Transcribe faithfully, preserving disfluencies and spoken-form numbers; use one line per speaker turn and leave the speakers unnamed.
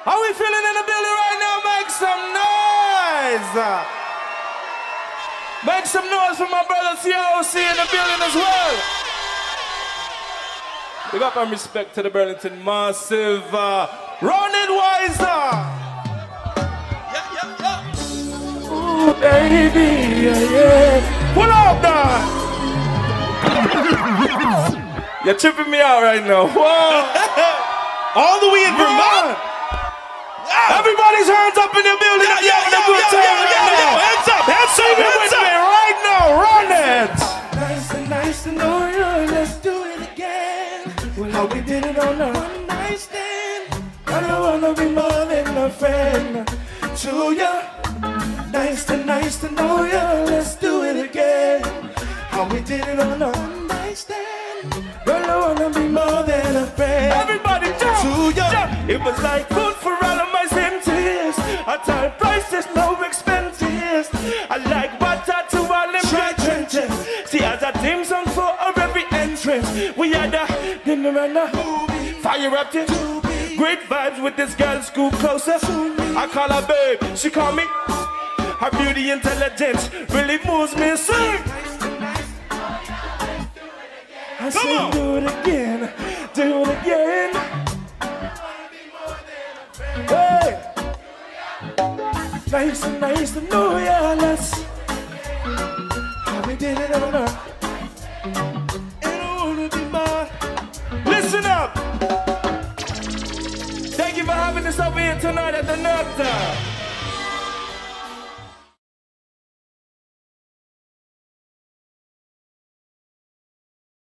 How we feeling in the building right now? Make some noise. Make some noise for my brother C O C in the building as well. We got some respect to the Burlington Massive. Uh, Run it wiser.
Yeah, yeah, yeah.
Ooh, baby, yeah, yeah. Pull up, dog. You're tripping me out right now. Whoa.
All the way in Vermont.
Wow. Everybody's hands up in the building.
Yeah, yeah,
having a
yeah,
good
yeah,
time
yeah,
right
yeah,
now.
yeah. Hands up, hands up,
Sing it
hands
with
up.
me right now. Run it.
Nice and nice to know you. Let's do it again. Well, how we did it on a one night stand. I don't wanna be more than a friend to you. Nice to nice to know you. Let's do it again. How we did it on a one night stand. Girl, I wanna be more than a friend.
Everybody jump.
To you.
Jump.
It was like food for all of my senses. I tell prices no expenses. I like water to all them dry trenches. See as a team song for every entrance. We had a dinner and a fire up to great vibes with this girl, school closer. I call her babe, she call me. Her beauty, intelligence really moves me. Sing. I said do it again, do it again. Hey. Nice and nice to know ya, let's. How we did it on earth. And I wanna be mine.
Listen up. Thank you for having us over here tonight at the Nectar.